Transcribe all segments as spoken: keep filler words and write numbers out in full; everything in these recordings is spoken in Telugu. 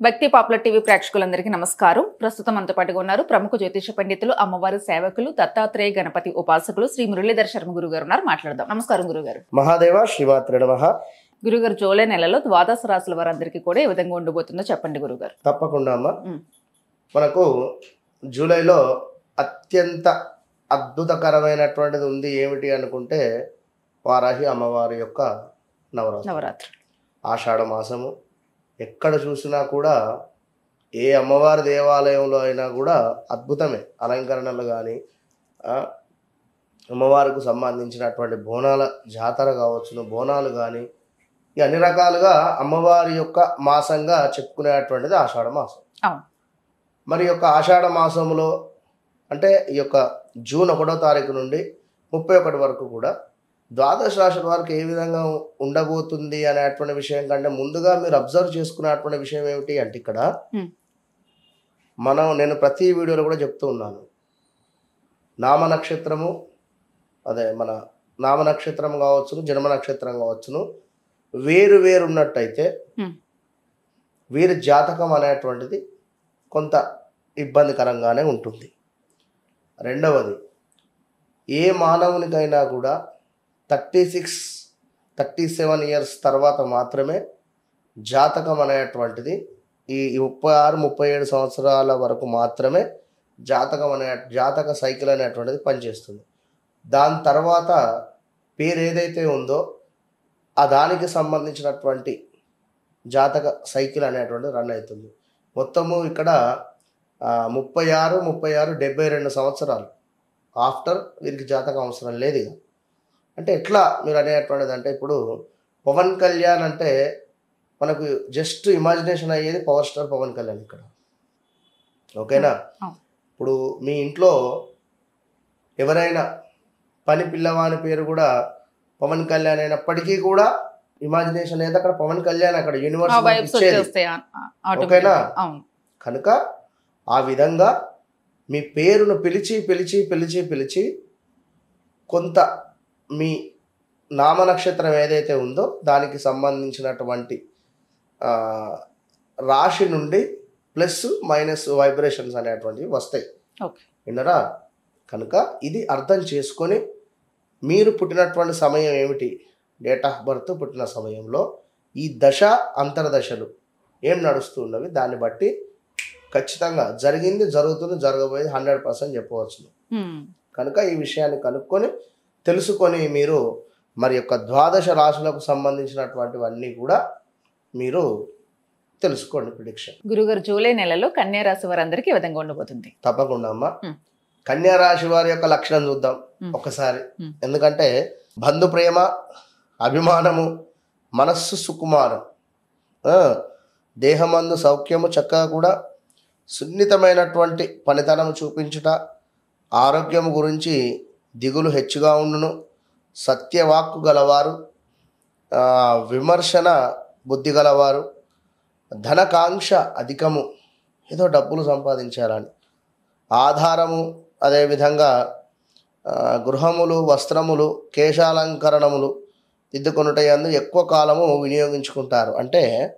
భక్తి పాపులర్ టీవీ ప్రేక్షకులందరికీ నమస్కారం. ప్రస్తుతం మనతో పాటుగా ఉన్నారు ప్రముఖ జ్యోతిష పండితులు, అమ్మవారి సేవకులు, దత్తాత్రేయ గణపతి ఉపాసకులు శ్రీ మురళీధర్ శర్మ గురుగారు ఉన్నారు. మాట్లాడదాం. నమస్కారం గురుగారు. మహాదేవ శ్రీమాత్రే నమః. గురుగారు, జూలై నెలలో ద్వాదశ రాశుల వారందరికీ కూడా ఏ విధంగా ఉండబోతుందో చెప్పండి గురుగారు. తప్పకుండా అమ్మ. మనకు జూలైలో అత్యంత అద్భుతకరమైనటువంటిది ఉంది. ఏమిటి అనుకుంటే వారాహి అమ్మవారి యొక్క నవరాత్రి నవరాత్రి ఆషాఢ మాసము. ఎక్కడ చూసినా కూడా ఏ అమ్మవారి దేవాలయంలో అయినా కూడా అద్భుతమే. అలంకరణలు కానీ అమ్మవారికి సంబంధించినటువంటి బోనాల జాతర కావచ్చును, బోనాలు కానీ ఈ అన్ని రకాలుగా అమ్మవారి యొక్క మాసంగా చెప్పుకునేటువంటిది ఆషాఢ మాసం. మరి యొక్క ఆషాఢ మాసంలో అంటే ఈ యొక్క జూన్ ఒకటో తారీఖు నుండి ముప్పై ఒకటి వరకు కూడా ద్వాదశ రాశుల వారికి ఏ విధంగా ఉండబోతుంది అనేటువంటి విషయం కంటే ముందుగా మీరు అబ్జర్వ్ చేసుకునేటువంటి విషయం ఏమిటి అంటే ఇక్కడ మనం నేను ప్రతి వీడియోలో కూడా చెప్తూ ఉన్నాను, నామ నక్షత్రము అదే మన నామ నక్షత్రం కావచ్చును, జన్మ నక్షత్రం కావచ్చును, వేరు వేరు ఉన్నట్టయితే వీరి జాతకం అనేటువంటిది కొంత ఇబ్బందికరంగానే ఉంటుంది. రెండవది, ఏ మానవునికైనా కూడా thirty six thirty seven years తర్వాత మాత్రమే జాతకం అనేటువంటిది, ఈ ముప్పై ఆరు ముప్పై ఏడు సంవత్సరాల వరకు మాత్రమే జాతకం అనే జాతక సైకిల్ అనేటువంటిది పనిచేస్తుంది. దాని తర్వాత పేరు ఏదైతే ఉందో ఆ దానికి సంబంధించినటువంటి జాతక సైకిల్ అనేటువంటిది రన్ అవుతుంది. మొత్తము ఇక్కడ ముప్పై ఆరు ముప్పై ఆరు డెబ్బై రెండు సంవత్సరాలు ఆఫ్టర్ వీరికి జాతకం అవసరం లేదు. ఇక అంటే ఎట్లా మీరు అనేటువంటిది అంటే ఇప్పుడు పవన్ కళ్యాణ్ అంటే మనకు జస్ట్ ఇమాజినేషన్ అయ్యేది పవర్ స్టార్ పవన్ కళ్యాణ్ ఇక్కడ. ఓకేనా? ఇప్పుడు మీ ఇంట్లో ఎవరైనా పని పిల్లవాని పేరు కూడా పవన్ కళ్యాణ్ అయినప్పటికీ కూడా ఇమాజినేషన్ ఏది అక్కడ పవన్ కళ్యాణ్ అక్కడ యూనివర్స్ ఇచ్చేది. ఓకేనా? కనుక ఆ విధంగా మీ పేరును పిలిచి పిలిచి పిలిచి పిలిచి కొంత మీ నామ నక్షత్రం ఏదైతే ఉందో దానికి సంబంధించినటువంటి రాశి నుండి ప్లస్ మైనస్ వైబ్రేషన్స్ అనేటువంటివి వస్తాయి. విన్నరా? కనుక ఇది అర్థం చేసుకొని మీరు పుట్టినటువంటి సమయం ఏమిటి, డేట్ ఆఫ్ బర్త్ పుట్టిన సమయంలో ఈ దశ అంతర్దశలు ఏం నడుస్తున్నవి దాన్ని బట్టి ఖచ్చితంగా జరిగింది, జరుగుతుంది, జరగబోయేది హండ్రెడ్ పర్సెంట్ చెప్పవచ్చు. కనుక ఈ విషయాన్ని కనుక్కొని తెలుసుకొని మీరు మరి యొక్క ద్వాదశ రాశులకు సంబంధించినటువంటివన్నీ కూడా మీరు తెలుసుకోండి. ప్రిడిక్షన్ గురుగారు, జూలై నెలలో కన్యా రాశి వారందరికీ ఏ విధంగా ఉండబోతుంది? తప్పకుండా అమ్మా. కన్యా రాశి వారి యొక్క లక్షణం చూద్దాం ఒకసారి. ఎందుకంటే బంధు ప్రేమ, అభిమానము, మనస్సు సుకుమారం, దేహమందు సౌఖ్యము, చక్కగా కూడా సున్నితమైనటువంటి పనితనం చూపించుట, ఆరోగ్యం గురించి దిగులు హెచ్చుగా ఉండును, సత్యవాక్కు గలవారు, విమర్శన బుద్ధి గలవారు, ధనకాంక్ష అధికము, ఏదో డబ్బులు సంపాదించాలని, ఆధారము, అదేవిధంగా గృహములు, వస్త్రములు, కేశాలంకరణములు దిద్దుకొనుటయందు ఎక్కువ కాలము వినియోగించుకుంటారు. అంటే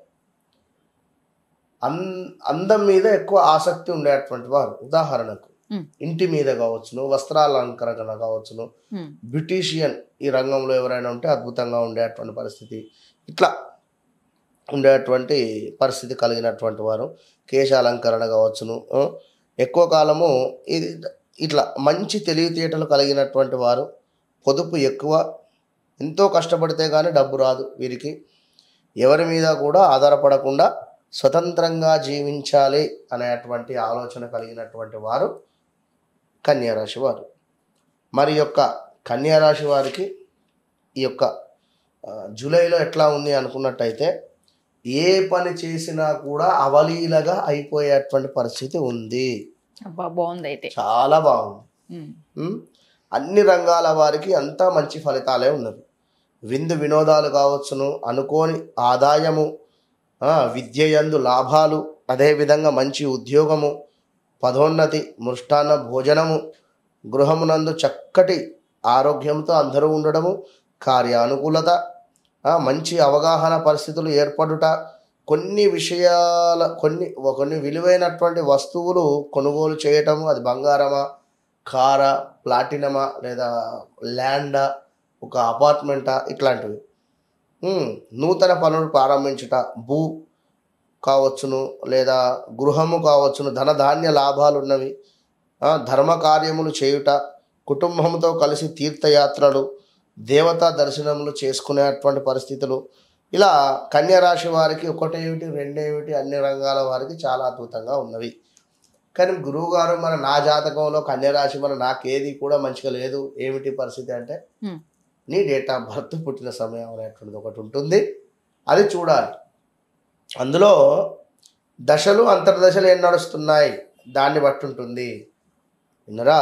అన్ అందం మీద ఎక్కువ ఆసక్తి ఉండేటువంటి వారు. ఉదాహరణకు ఇంటి మీద కావచ్చును, వస్త్రాలంకరణ కావచ్చును, బ్యూటీషియన్ ఈ రంగంలో ఎవరైనా ఉంటే అద్భుతంగా ఉండేటువంటి పరిస్థితి, ఇట్లా ఉండేటువంటి పరిస్థితి కలిగినటువంటి వారు, కేశాలంకరణ కావచ్చును, ఎక్కువ కాలము ఇది ఇట్లా మంచి తెలివితేటలు కలిగినటువంటి వారు, పొదుపు ఎక్కువ, ఎంతో కష్టపడితే కానీ డబ్బు రాదు వీరికి, ఎవరి మీద కూడా ఆధారపడకుండా స్వతంత్రంగా జీవించాలి అనేటువంటి ఆలోచన కలిగినటువంటి వారు కన్యారాశి వారు. మరి యొక్క కన్యారాశి వారికి ఈ యొక్క జూలైలో ఎట్లా ఉంది అనుకున్నట్టయితే ఏ పని చేసినా కూడా అవలీలగా అయిపోయేటువంటి పరిస్థితి ఉంది. బాగుంది, అయితే చాలా బాగుంది. అన్ని రంగాల వారికి అంతా మంచి ఫలితాలే ఉన్నవి. విందు వినోదాలు కావచ్చును, అనుకోని ఆదాయము, విద్యయందు లాభాలు, అదేవిధంగా మంచి ఉద్యోగము, పదోన్నతి, మృష్టాన్న భోజనము, గృహమునందు చక్కటి ఆరోగ్యంతో అందరూ ఉండడము, కార్యానుకూలత, మంచి అవగాహన పరిస్థితులు ఏర్పడుట, కొన్ని విషయాల కొన్ని కొన్ని విలువైనటువంటి వస్తువులు కొనుగోలు చేయటము, అది బంగారమా, కారా, ప్లాటినమా, లేదా ల్యాండా, ఒక అపార్ట్మెంటా, ఇట్లాంటివి. ఉమ్, నూతన పనులు ప్రారంభించుట, భూ కావచ్చును, లేదా గృహము కావచ్చును, ధనధాన్య లాభాలు ఉన్నవి, ఆ, ధర్మ కార్యములు చేయుట, కుటుంబంతో కలిసి తీర్థయాత్రలు, దేవతా దర్శనములు చేసుకునేటువంటి పరిస్థితులు. ఇలా కన్యా రాశి వారికి ఒకటేమిటి రెండేమిటి అన్ని రంగాల వారికి చాలా అద్భుతంగా ఉన్నవి. కానీ గురువుగారు మన నా జాతకంలో కన్యా రాశి మన నాకేది కూడా మంచిగా లేదు, ఏమిటి పరిస్థితి అంటే హ్మ్. నీ డేట్ ఆఫ్ బర్త్, పుట్టిన సమయం అనేటువంటిది ఒకటి ఉంటుంది, అది చూడాలి. అందులో దశలు అంతర్దశలు ఏం నడుస్తున్నాయి దాన్ని బట్టి ఉంటుంది. విన్నరా?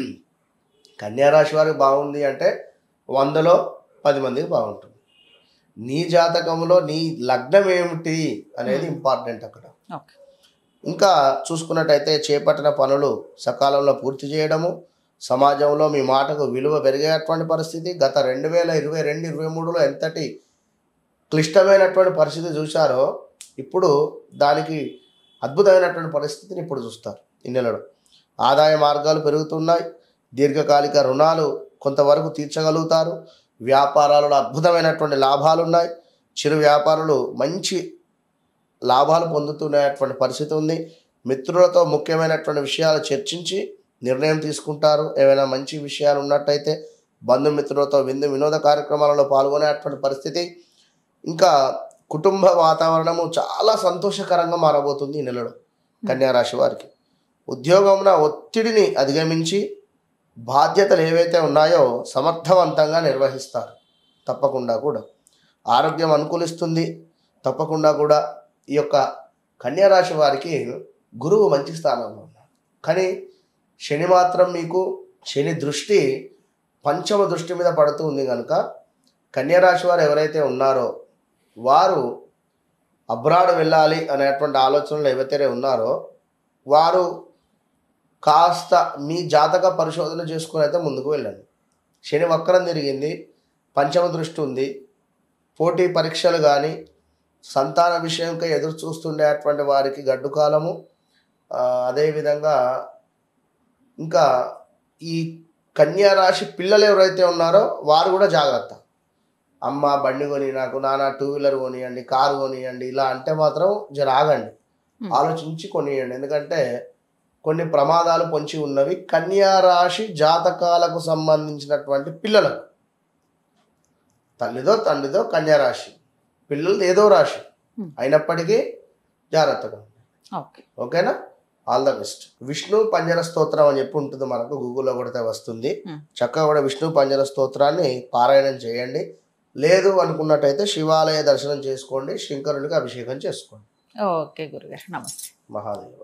కన్యా రాశి వారికి బాగుంది అంటే వందలో పది మందికి బాగుంటుంది. నీ జాతకంలో నీ లగ్నం ఏమిటి అనేది ఇంపార్టెంట్ అక్కడ. ఓకే. ఇంకా చూసుకున్నట్టయితే చేపట్టిన పనులు సకాలంలో పూర్తి చేయడము, సమాజంలో మీ మాటకు విలువ పెరిగేటువంటి పరిస్థితి. గత రెండు వేల ఇరవై రెండు ఇరవై మూడులో ఎంతటి క్లిష్టమైనటువంటి పరిస్థితి చూశారో ఇప్పుడు దానికి అద్భుతమైనటువంటి పరిస్థితిని ఇప్పుడు చూస్తారు. ఈ నెలలో ఆదాయ మార్గాలు పెరుగుతున్నాయి, దీర్ఘకాలిక రుణాలు కొంతవరకు తీర్చగలుగుతారు, వ్యాపారాలలో అద్భుతమైనటువంటి లాభాలు ఉన్నాయి, చిరు వ్యాపారులు మంచి లాభాలు పొందుతున్నటువంటి పరిస్థితి ఉంది. మిత్రులతో ముఖ్యమైనటువంటి విషయాలు చర్చించి నిర్ణయం తీసుకుంటారు. ఏమైనా మంచి విషయాలు ఉన్నట్టయితే బంధుమిత్రులతో విందు వినోద కార్యక్రమాలలో పాల్గొనేటువంటి పరిస్థితి. ఇంకా కుటుంబ వాతావరణము చాలా సంతోషకరంగా మారబోతుంది ఈ నెలలో కన్యా రాశి వారికి. ఉద్యోగంలో ఒత్తిడిని అధిగమించి బాధ్యతలు ఏవైతే ఉన్నాయో సమర్థవంతంగా నిర్వహిస్తారు తప్పకుండా కూడా. ఆరోగ్యం అనుకూలిస్తుంది తప్పకుండా కూడా. ఈ యొక్క కన్యా రాశి వారికి గురువు మంచి స్థానంలో ఉన్నారు, కానీ శని మాత్రం మీకు శని దృష్టి పంచమ దృష్టి మీద పడుతూ ఉంది కనుక కన్యా రాశి వారు ఎవరైతే ఉన్నారో వారు అబ్రాడ్ వెళ్ళాలి అనేటువంటి ఆలోచనలు ఎవరైతే ఉన్నారో వారు కాస్త మీ జాతక పరిశోధన చేసుకుని అయితే ముందుకు వెళ్ళండి. శని వక్రం తిరిగింది, పంచమ దృష్టి ఉంది, పోటీ పరీక్షలు కానీ సంతాన విషయంగా ఎదురు చూస్తుండేటువంటి వారికి గడ్డు కాలము. అదేవిధంగా ఇంకా ఈ కన్యా రాశి పిల్లలు ఎవరైతే ఉన్నారో వారు కూడా జాగ్రత్త. అమ్మ బండి కొని నాకు, నాన్న టూ వీలర్ కొనియండి, కారు కొనియండి, ఇలా అంటే మాత్రం జర ఆగండి, ఆలోచించి కొనియండి. ఎందుకంటే కొన్ని ప్రమాదాలు పొంచి ఉన్నవి కన్యా రాశి జాతకాలకు సంబంధించినటువంటి పిల్లలకు. తల్లిదో తండ్రిదో కన్యా రాశి, పిల్లలు ఏదో రాశి అయినప్పటికీ జాగ్రత్తగా. ఓకేనా? All the best. Vishnu Panjara Stotram అని చెప్పి ఉంటుంది, మనకు గూగుల్లో కొడితే వస్తుంది. చక్కగా కూడా విష్ణు పంజర స్తోత్రాన్ని పారాయణం చేయండి. లేదు అనుకున్నట్టయితే శివాలయ దర్శనం చేసుకోండి, శంకరునికి అభిషేకం చేసుకోండి. ఓకే గురుగారు, నమస్తే. మహాదేవ.